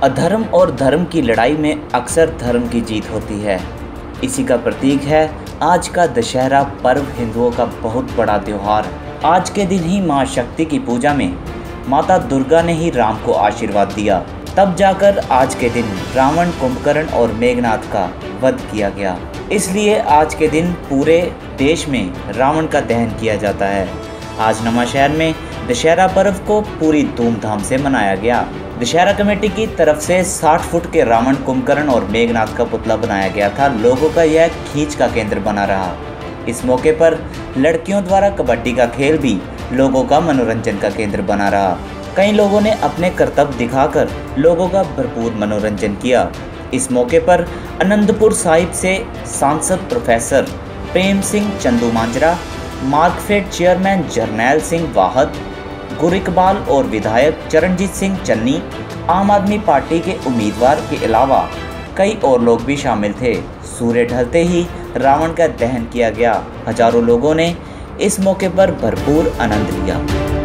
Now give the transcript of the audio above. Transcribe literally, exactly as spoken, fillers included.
अधर्म और धर्म की लड़ाई में अक्सर धर्म की जीत होती है। इसी का प्रतीक है आज का दशहरा पर्व, हिंदुओं का बहुत बड़ा त्यौहार। आज के दिन ही मां शक्ति की पूजा में माता दुर्गा ने ही राम को आशीर्वाद दिया, तब जाकर आज के दिन रावण, कुंभकर्ण और मेघनाथ का वध किया गया। इसलिए आज के दिन पूरे देश में रावण का दहन किया जाता है। आज नवांशहर में दशहरा पर्व को पूरी धूमधाम से मनाया गया। दशहरा कमेटी की तरफ से साठ फुट के रावण, कुंभकर्ण और मेघनाथ का पुतला बनाया गया था। लोगों का यह खींच का केंद्र बना रहा। इस मौके पर लड़कियों द्वारा कबड्डी का खेल भी लोगों का मनोरंजन का केंद्र बना रहा। कई लोगों ने अपने करतब दिखाकर लोगों का भरपूर मनोरंजन किया। इस मौके पर आनंदपुर साहिब से सांसद प्रोफेसर प्रेम सिंह चंदूमाजरा, मार्कफेड चेयरमैन जरनैल सिंह वाहद, गुर-इकबाल और विधायक चरणजीत सिंह चन्नी, आम आदमी पार्टी के उम्मीदवार के अलावा कई और लोग भी शामिल थे। सूर्य ढलते ही रावण का दहन किया गया। हजारों लोगों ने इस मौके पर भरपूर आनंद लिया।